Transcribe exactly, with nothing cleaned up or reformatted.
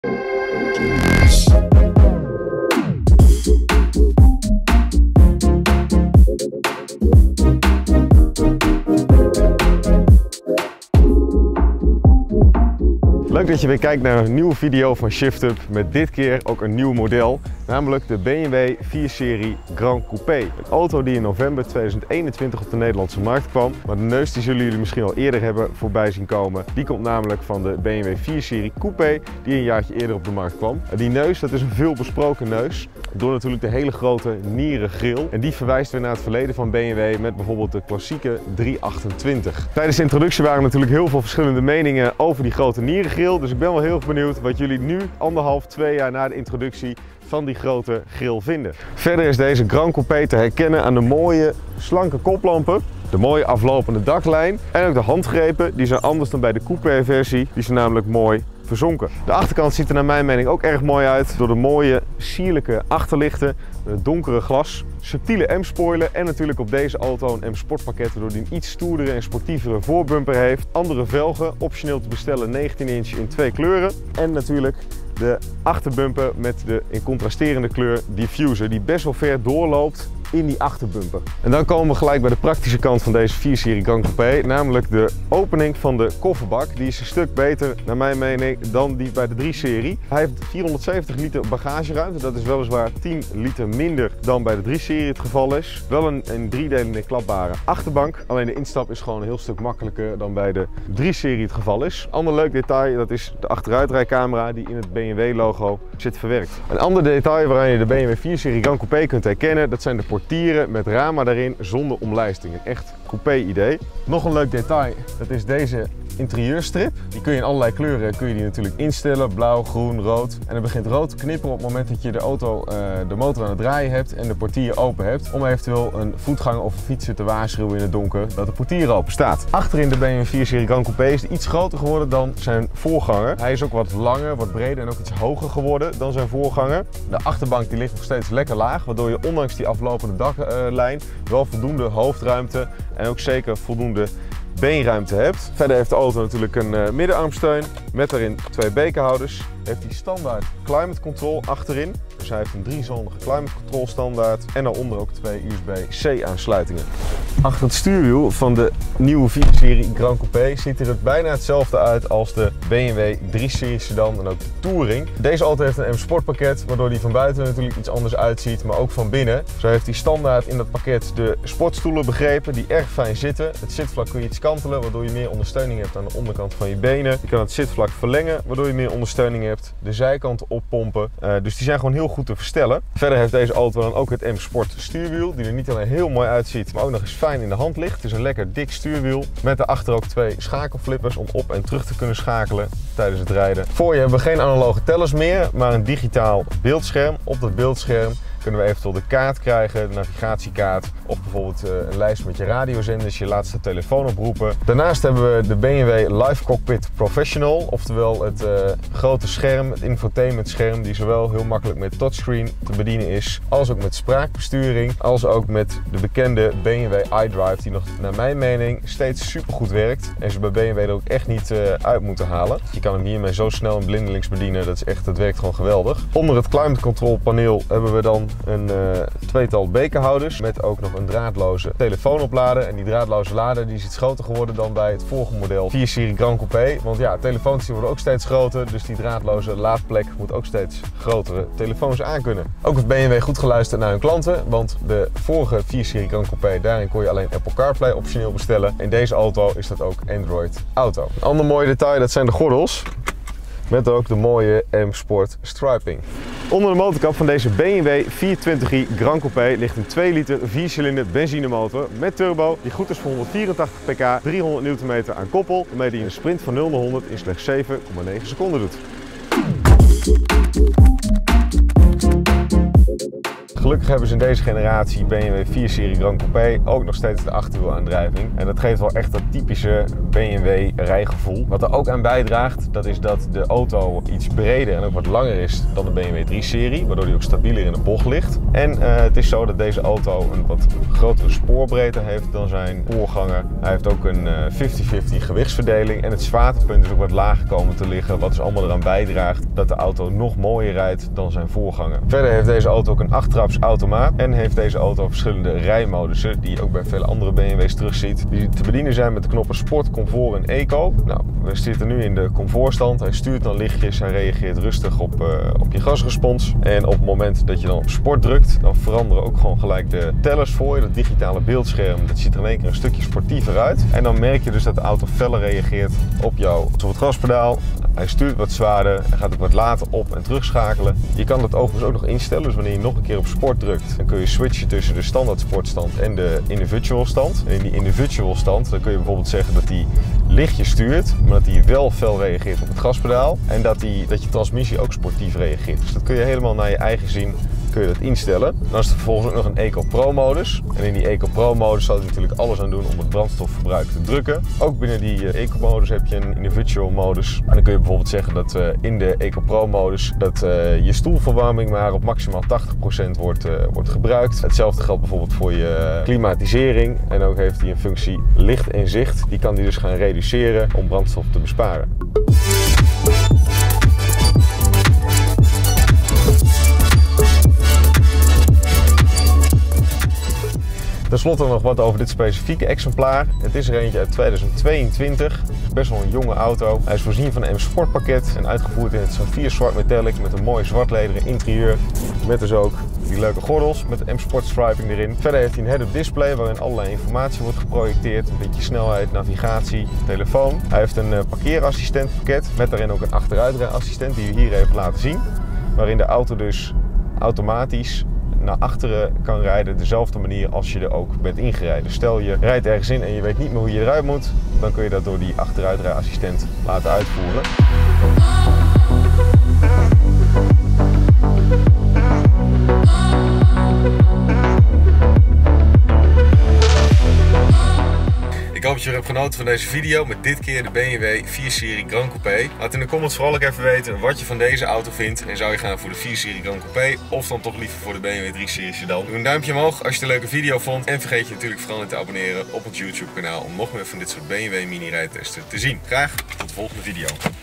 Leuk dat je weer kijkt naar een nieuwe video van ShiftUp met dit keer ook een nieuw model, namelijk de B M W vier serie Gran Coupé. Een auto die in november tweeduizend eenentwintig op de Nederlandse markt kwam, maar de neus die zullen jullie misschien al eerder hebben voorbij zien komen. Die komt namelijk van de B M W vier serie Coupé die een jaartje eerder op de markt kwam. Die neus, dat is een veel besproken neus, door natuurlijk de hele grote Nieren grill. En die verwijst weer naar het verleden van B M W met bijvoorbeeld de klassieke driehonderdachtentwintig. Tijdens de introductie waren natuurlijk heel veel verschillende meningen over die grote Nieren grill. Dus ik ben wel heel erg benieuwd wat jullie nu, anderhalf, twee jaar na de introductie, van die grote grill vinden. Verder is deze Gran Coupé te herkennen aan de mooie, slanke koplampen, de mooie aflopende daklijn en ook de handgrepen. Die zijn anders dan bij de Coupé versie. Die zijn namelijk mooi verzonken. De achterkant ziet er naar mijn mening ook erg mooi uit door de mooie, sierlijke achterlichten, het donkere glas, subtiele M-spoiler en natuurlijk op deze auto een M-Sport pakket waardoor die een iets stoerdere en sportievere voorbumper heeft. Andere velgen, optioneel te bestellen negentien inch in twee kleuren en natuurlijk de achterbumper met de in contrasterende kleur diffuser die best wel ver doorloopt in die achterbumper. En dan komen we gelijk bij de praktische kant van deze vier serie Gran Coupé, namelijk de opening van de kofferbak. Die is een stuk beter naar mijn mening dan die bij de drie serie. Hij heeft vierhonderdzeventig liter bagageruimte, dat is weliswaar tien liter minder dan bij de drie serie het geval is. Wel een, een driedelende klapbare achterbank, alleen de instap is gewoon een heel stuk makkelijker dan bij de drie serie het geval is. Ander leuk detail, dat is de achteruitrijcamera die in het B M W logo zit verwerkt. Een ander detail waaraan je de B M W vier serie Gran Coupé kunt herkennen, dat zijn de portieren met ramen daarin zonder omlijsting. Een echt coupé idee. Nog een leuk detail, dat is deze interieurstrip. Die kun je in allerlei kleuren kun je die natuurlijk instellen. Blauw, groen, rood. En het begint rood te knipperen op het moment dat je de auto, uh, de motor aan het draaien hebt en de portier open hebt. Om eventueel een voetganger of een fietser te waarschuwen in het donker dat de portier open staat. Achterin de B M W vier serie Gran Coupé is iets groter geworden dan zijn voorganger. Hij is ook wat langer, wat breder en ook iets hoger geworden dan zijn voorganger. De achterbank die ligt nog steeds lekker laag, waardoor je ondanks die aflopende daklijn wel voldoende hoofdruimte en ook zeker voldoende beenruimte hebt. Verder heeft de auto natuurlijk een uh, middenarmsteun met daarin twee bekerhouders. Heeft hij standaard climate control achterin. Dus hij heeft een driezondige climate control standaard en daaronder ook twee U S B C aansluitingen. Achter het stuurwiel van de nieuwe vier serie Gran Coupé ziet er het bijna hetzelfde uit als de B M W drie serie sedan en ook de Touring. Deze auto heeft een M-Sport pakket, waardoor die van buiten natuurlijk iets anders uitziet, maar ook van binnen. Zo heeft hij standaard in dat pakket de sportstoelen begrepen die erg fijn zitten. Het zitvlak kun je iets kantelen, waardoor je meer ondersteuning hebt aan de onderkant van je benen. Je kan het zitvlak verlengen, waardoor je meer ondersteuning hebt. De zijkanten oppompen. Uh, dus die zijn gewoon heel goed te verstellen. Verder heeft deze auto dan ook het M-Sport stuurwiel, die er niet alleen heel mooi uitziet, maar ook nog eens fijn in de hand ligt. Het is een lekker dik stuurwiel met daarachter ook twee schakelflippers om op en terug te kunnen schakelen tijdens het rijden. Voor je hebben we geen analoge tellers meer, maar een digitaal beeldscherm. Op dat beeldscherm kunnen we eventueel de kaart krijgen, de navigatiekaart of bijvoorbeeld een lijst met je radiozenders, je laatste telefoon oproepen. Daarnaast hebben we de B M W Live Cockpit Professional, oftewel het uh, grote scherm, het infotainmentscherm die zowel heel makkelijk met touchscreen te bedienen is, als ook met spraakbesturing, als ook met de bekende B M W iDrive die nog naar mijn mening steeds super goed werkt en ze bij B M W er ook echt niet uh, uit moeten halen. Je kan hem hiermee zo snel en blindelings bedienen, dat is echt, dat werkt gewoon geweldig. Onder het climate control paneel hebben we dan een uh, tweetal bekerhouders met ook nog een draadloze telefoon oplader. En die draadloze lader die is iets groter geworden dan bij het vorige model vier serie Gran Coupé. Want ja, telefoons die worden ook steeds groter, dus die draadloze laadplek moet ook steeds grotere telefoons aankunnen. Ook heeft B M W goed geluisterd naar hun klanten, want de vorige vier serie Gran Coupé, daarin kon je alleen Apple CarPlay optioneel bestellen. In deze auto is dat ook Android Auto. Een ander mooi detail, dat zijn de gordels. Met ook de mooie M-Sport striping. Onder de motorkap van deze B M W vierhonderdtwintig i Gran Coupé ligt een twee liter viercilinder benzinemotor met turbo die goed is voor honderdvierentachtig pk, driehonderd newtonmeter aan koppel, waarmee die een sprint van nul naar honderd in slechts zeven komma negen seconden doet. Gelukkig hebben ze in deze generatie B M W vier serie Gran Coupé ook nog steeds de achterwielaandrijving. En dat geeft wel echt dat typische B M W rijgevoel. Wat er ook aan bijdraagt, dat is dat de auto iets breder en ook wat langer is dan de B M W drie serie. Waardoor die ook stabieler in de bocht ligt. En uh, het is zo dat deze auto een wat grotere spoorbreedte heeft dan zijn voorganger. Hij heeft ook een vijftig vijftig gewichtsverdeling. En het zwaartepunt is ook wat lager komen te liggen. Wat dus allemaal eraan bijdraagt dat de auto nog mooier rijdt dan zijn voorganger. Verder heeft deze auto ook een achttraps automaat. En heeft deze auto verschillende rijmodussen. Die je ook bij vele andere B M W's terugziet. Die te bedienen zijn met de knoppen Sport, Comfort en Eco. Nou, we zitten nu in de comfortstand. Hij stuurt dan lichtjes. Hij reageert rustig op, uh, op je gasrespons. En op het moment dat je dan op Sport drukt, dan veranderen ook gewoon gelijk de tellers voor je. Dat digitale beeldscherm, dat ziet er in één keer een stukje sportiever uit. En dan merk je dus dat de auto feller reageert op jou. Op het gaspedaal. Hij stuurt wat zwaarder. Hij gaat ook wat later op en terugschakelen. Je kan dat overigens ook nog instellen. Dus wanneer je nog een keer op Sport drukt, dan kun je switchen tussen de standaard sportstand en de individual stand. En in die individual stand, dan kun je bijvoorbeeld zeggen dat hij lichtjes stuurt, maar dat hij wel fel reageert op het gaspedaal. En dat, die, dat je transmissie ook sportief reageert. Dus dat kun je helemaal naar je eigen zin kun je dat instellen. Dan is er vervolgens ook nog een Eco Pro modus. En in die Eco Pro modus zal je natuurlijk alles aan doen om het brandstofverbruik te drukken. Ook binnen die Eco modus heb je een individual modus. En dan kun je bijvoorbeeld zeggen dat uh, in de Eco Pro modus dat uh, je stoelverwarming maar op maximaal tachtig procent wordt, uh, wordt gebruikt. Hetzelfde geldt bijvoorbeeld voor je klimatisering. En ook heeft hij een functie licht en zicht. Die kan die dus gaan reduceren om brandstof te besparen. Ten slotte nog wat over dit specifieke exemplaar. Het is er eentje uit tweeduizend tweeëntwintig. Het is best wel een jonge auto. Hij is voorzien van een M Sport pakket en uitgevoerd in het Saphir zwart metallic met een mooi zwartlederen interieur. Met dus ook die leuke gordels met de M Sport striping erin. Verder heeft hij een head-up display waarin allerlei informatie wordt geprojecteerd. Een beetje snelheid, navigatie, telefoon. Hij heeft een parkeerassistentpakket met daarin ook een achteruitrijassistent die we hier even laten zien. Waarin de auto dus automatisch naar achteren kan rijden, dezelfde manier als je er ook bent ingereden. Stel je rijdt ergens in en je weet niet meer hoe je eruit moet, dan kun je dat door die achteruitrijassistent laten uitvoeren. Ik hoop dat je er hebt genoten van deze video met dit keer de B M W vier serie Gran Coupé. Laat in de comments vooral ook even weten wat je van deze auto vindt. En zou je gaan voor de vier serie Gran Coupé of dan toch liever voor de B M W drie serie sedan. Doe een duimpje omhoog als je het een leuke video vond. En vergeet je natuurlijk vooral niet te abonneren op het YouTube kanaal om nog meer van dit soort B M W mini rijtesten te zien. Graag tot de volgende video.